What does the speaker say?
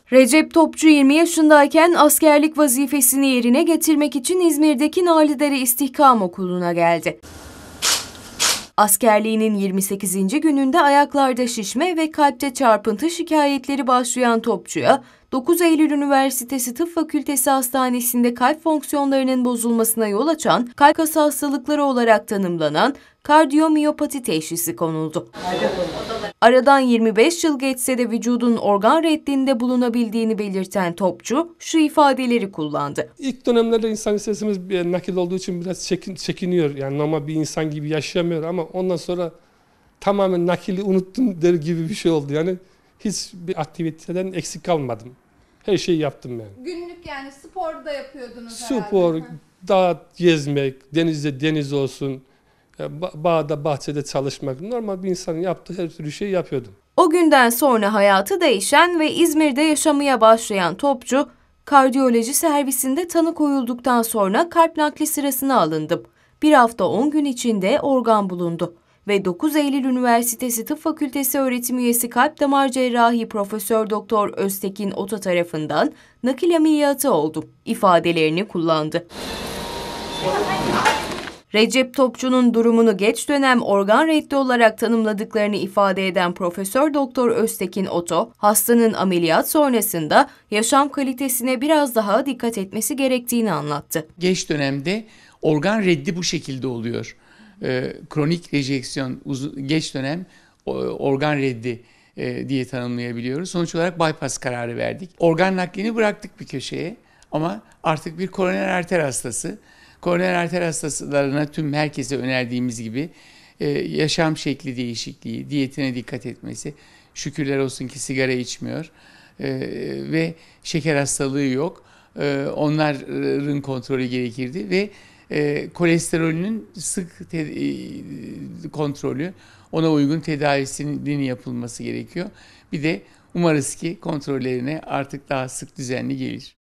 Recep Topçu 20 yaşındayken askerlik vazifesini yerine getirmek için İzmir'deki Nalidere İstihkam Okulu'na geldi. Askerliğinin 28. gününde ayaklarda şişme ve kalpte çarpıntı şikayetleri başlayan Topçu'ya 9 Eylül Üniversitesi Tıp Fakültesi Hastanesi'nde kalp fonksiyonlarının bozulmasına yol açan kalp kası hastalıkları olarak tanımlanan kardiyomiyopati teşhisi konuldu. Aradan 25 yıl geçse de vücudun organ reddinde bulunabildiğini belirten Topçu şu ifadeleri kullandı. İlk dönemlerde insan sesimiz nakil olduğu için biraz çekiniyor. Yani normal bir insan gibi yaşayamıyor ama ondan sonra tamamen nakili unuttum der gibi bir şey oldu. Yani hiçbir aktiviteden eksik kalmadım. Her şeyi yaptım yani. Günlük yani spor da yapıyordunuz Spor, herhalde. dağ gezmek, denizde deniz olsun, bağda bahçede çalışmak. Normal bir insanın yaptığı her türlü şeyi yapıyordum. O günden sonra hayatı değişen ve İzmir'de yaşamaya başlayan Topçu, kardiyoloji servisinde tanı koyulduktan sonra kalp nakli sırasına alındım. Bir hafta 10 gün içinde organ bulundu ve 9 Eylül Üniversitesi Tıp Fakültesi öğretim üyesi kalp damar cerrahi Profesör Doktor Öztekin Oto tarafından nakil ameliyatı oldum ifadelerini kullandı. Recep Topçu'nun durumunu geç dönem organ reddi olarak tanımladıklarını ifade eden Profesör Doktor Öztekin Oto, hastanın ameliyat sonrasında yaşam kalitesine biraz daha dikkat etmesi gerektiğini anlattı. Geç dönemde organ reddi bu şekilde oluyor. Kronik rejeksiyon, geç dönem organ reddi diye tanımlayabiliyoruz. Sonuç olarak bypass kararı verdik. Organ naklini bıraktık bir köşeye ama artık bir koroner arter hastası. Koroner arter hastalarına tüm herkese önerdiğimiz gibi yaşam şekli değişikliği, diyetine dikkat etmesi, şükürler olsun ki sigara içmiyor ve şeker hastalığı yok. Onların kontrolü gerekirdi ve kolesterolünün sık kontrolü, ona uygun tedavisinin yapılması gerekiyor. Bir de umarız ki kontrollerine artık daha sık düzenli gelir.